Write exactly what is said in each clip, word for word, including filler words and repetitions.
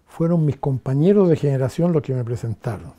fueron mis compañeros de generación los que me presentaron.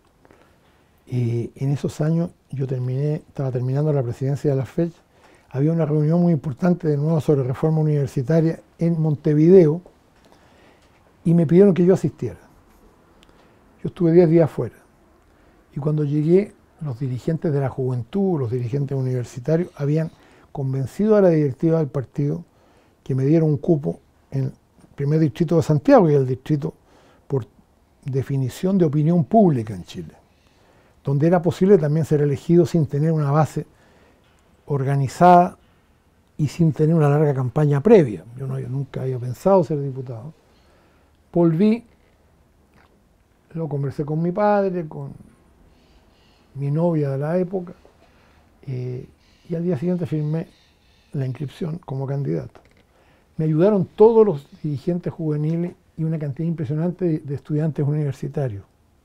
Y en esos años yo terminé, estaba terminando la presidencia de la F E C, había una reunión muy importante de nuevo sobre reforma universitaria en Montevideo y me pidieron que yo asistiera. Yo estuve diez días fuera y cuando llegué los dirigentes de la juventud, los dirigentes universitarios habían convencido a la directiva del partido que me diera un cupo en el primer distrito de Santiago y el distrito por definición de opinión pública en Chile, donde era posible también ser elegido sin tener una base organizada y sin tener una larga campaña previa. Yo, no, yo nunca había pensado ser diputado. Volví, lo conversé con mi padre, con mi novia de la época, eh, y al día siguiente firmé la inscripción como candidato. Me ayudaron todos los dirigentes juveniles y una cantidad impresionante de, de estudiantes universitarios.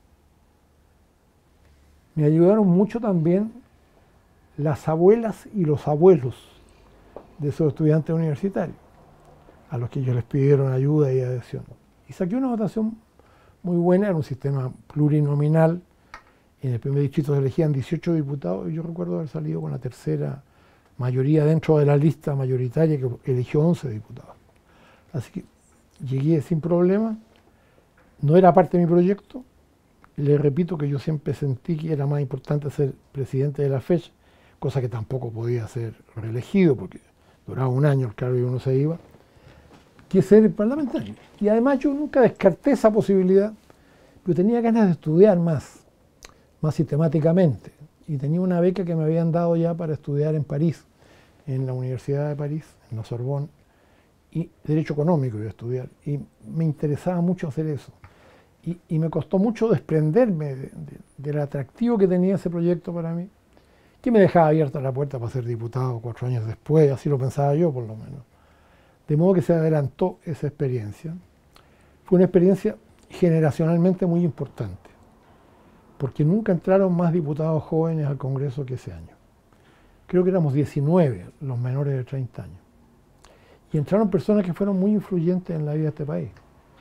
Me ayudaron mucho también las abuelas y los abuelos de esos estudiantes universitarios, a los que ellos les pidieron ayuda y adhesión. Y saqué una votación muy buena, era un sistema plurinominal. En el primer distrito se elegían dieciocho diputados y yo recuerdo haber salido con la tercera mayoría dentro de la lista mayoritaria que eligió once diputados. Así que llegué sin problema, no era parte de mi proyecto. Le repito que yo siempre sentí que era más importante ser presidente de la F E C, cosa que tampoco podía ser reelegido porque duraba un año el cargo y uno se iba, que ser parlamentario. Y además yo nunca descarté esa posibilidad, pero tenía ganas de estudiar más, más sistemáticamente. Y tenía una beca que me habían dado ya para estudiar en París, en la Universidad de París, en la Sorbonne, y Derecho Económico iba a estudiar. Y me interesaba mucho hacer eso. Y, y me costó mucho desprenderme de, de, del atractivo que tenía ese proyecto para mí, que me dejaba abierta la puerta para ser diputado cuatro años después, así lo pensaba yo por lo menos. De modo que se adelantó esa experiencia. Fue una experiencia generacionalmente muy importante, porque nunca entraron más diputados jóvenes al Congreso que ese año. Creo que éramos diecinueve los menores de treinta años. Y entraron personas que fueron muy influyentes en la vida de este país.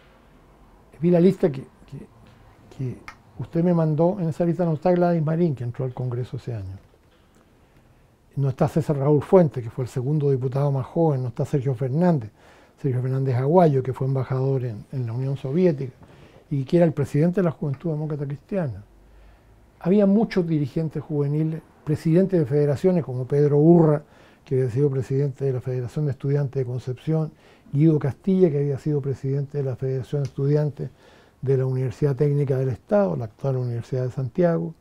Vi la lista que, que, que usted me mandó, en esa lista no está Gladys Marín, que entró al Congreso ese año. No está César Raúl Fuentes, que fue el segundo diputado más joven, no está Sergio Fernández, Sergio Fernández Aguayo, que fue embajador en, en la Unión Soviética y que era el presidente de la Juventud Demócrata Cristiana. Había muchos dirigentes juveniles, presidentes de federaciones como Pedro Urra, que había sido presidente de la Federación de Estudiantes de Concepción, Guido Castilla, que había sido presidente de la Federación de Estudiantes de la Universidad Técnica del Estado, la actual Universidad de Santiago,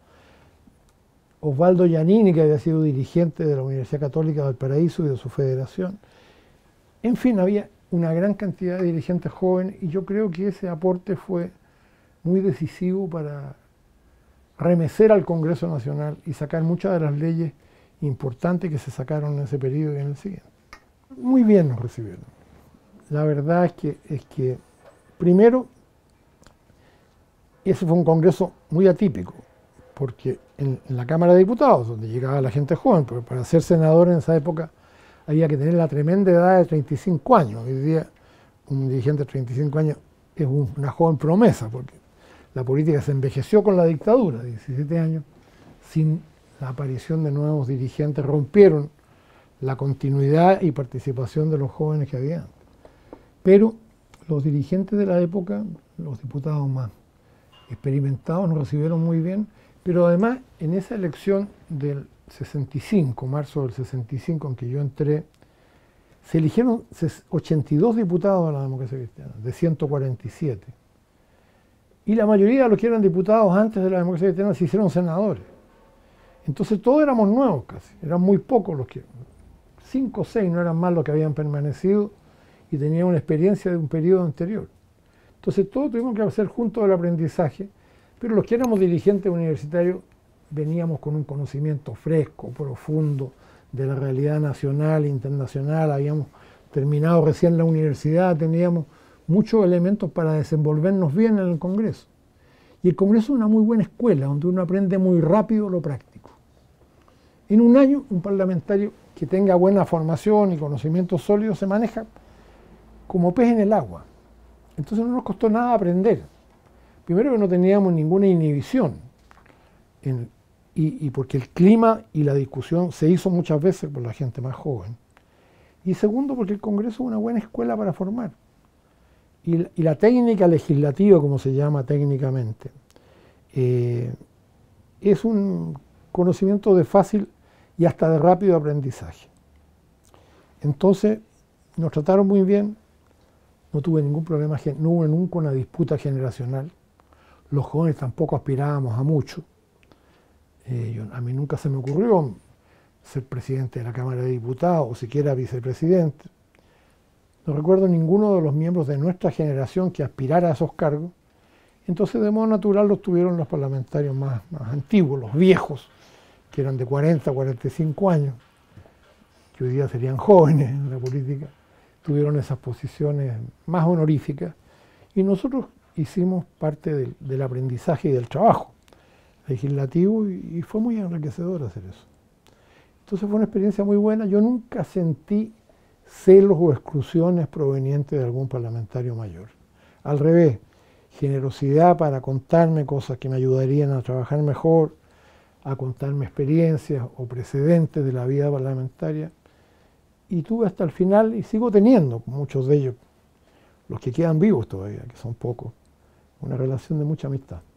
Osvaldo Giannini, que había sido dirigente de la Universidad Católica de Valparaíso y de su federación. En fin, había una gran cantidad de dirigentes jóvenes y yo creo que ese aporte fue muy decisivo para remecer al Congreso Nacional y sacar muchas de las leyes importantes que se sacaron en ese periodo y en el siguiente. Muy bien nos recibieron. La verdad es que, es que primero, ese fue un Congreso muy atípico, porque en, en la Cámara de Diputados, donde llegaba la gente joven, porque para ser senador en esa época había que tener la tremenda edad de treinta y cinco años. Hoy día un dirigente de treinta y cinco años es un, una joven promesa, porque la política se envejeció con la dictadura, diecisiete años, sin la aparición de nuevos dirigentes, rompieron la continuidad y participación de los jóvenes que había. Pero los dirigentes de la época, los diputados más experimentados, nos recibieron muy bien, pero además en esa elección del sesenta y cinco, marzo del sesenta y cinco, en que yo entré, se eligieron ochenta y dos diputados a la democracia cristiana, de ciento cuarenta y siete. Y la mayoría de los que eran diputados antes de la democracia cristiana se hicieron senadores. Entonces todos éramos nuevos casi, eran muy pocos los que, cinco o seis no eran más los que habían permanecido y tenían una experiencia de un periodo anterior. Entonces todos tuvimos que hacer juntos el aprendizaje, pero los que éramos dirigentes universitarios veníamos con un conocimiento fresco, profundo de la realidad nacional e internacional, habíamos terminado recién la universidad, teníamos muchos elementos para desenvolvernos bien en el Congreso. Y el Congreso es una muy buena escuela, donde uno aprende muy rápido lo práctico. En un año, un parlamentario que tenga buena formación y conocimientos sólidos se maneja como pez en el agua. Entonces no nos costó nada aprender. Primero que no teníamos ninguna inhibición, en, y, y porque el clima y la discusión se hizo muchas veces por la gente más joven. Y segundo, porque el Congreso es una buena escuela para formar. Y, y la técnica legislativa, como se llama técnicamente, eh, es un conocimiento de fácil y hasta de rápido aprendizaje. Entonces, nos trataron muy bien, no tuve ningún problema, no hubo nunca una disputa generacional. Los jóvenes tampoco aspirábamos a mucho. Eh, yo, a mí nunca se me ocurrió ser presidente de la Cámara de Diputados o siquiera vicepresidente. No recuerdo ninguno de los miembros de nuestra generación que aspirara a esos cargos. Entonces, de modo natural, los tuvieron los parlamentarios más, más antiguos, los viejos, que eran de cuarenta, cuarenta y cinco años, que hoy día serían jóvenes en la política, tuvieron esas posiciones más honoríficas. Y nosotros hicimos parte del, del aprendizaje y del trabajo legislativo y, y fue muy enriquecedor hacer eso. Entonces fue una experiencia muy buena. Yo nunca sentí celos o exclusiones provenientes de algún parlamentario mayor. Al revés, generosidad para contarme cosas que me ayudarían a trabajar mejor, a contarme experiencias o precedentes de la vida parlamentaria. Y tuve hasta el final, y sigo teniendo, muchos de ellos, los que quedan vivos todavía, que son pocos, una relación de mucha amistad.